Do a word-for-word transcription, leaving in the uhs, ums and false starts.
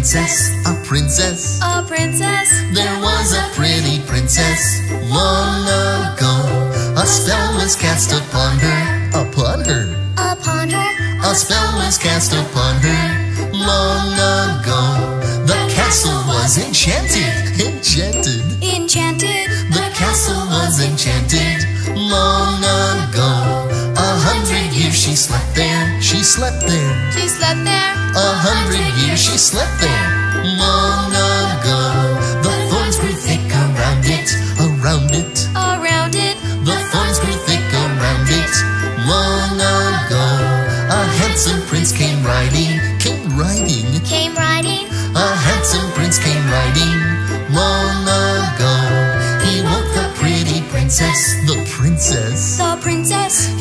princess, a princess, a princess. There was a pretty princess long ago. A spell was cast upon her, upon her, Upon her, a spell was cast upon her long ago. The castle was enchanted, enchanted. enchanted. The castle was enchanted long ago. A hundred years she slept there, she slept there. She slept there. A hundred years she slept there long ago. The thorns grew thick around it, around it. Around it, The thorns grew thick around it long ago. A handsome prince came riding, came riding. came riding. A handsome prince came riding long ago. He woke the pretty princess, the princess. The princess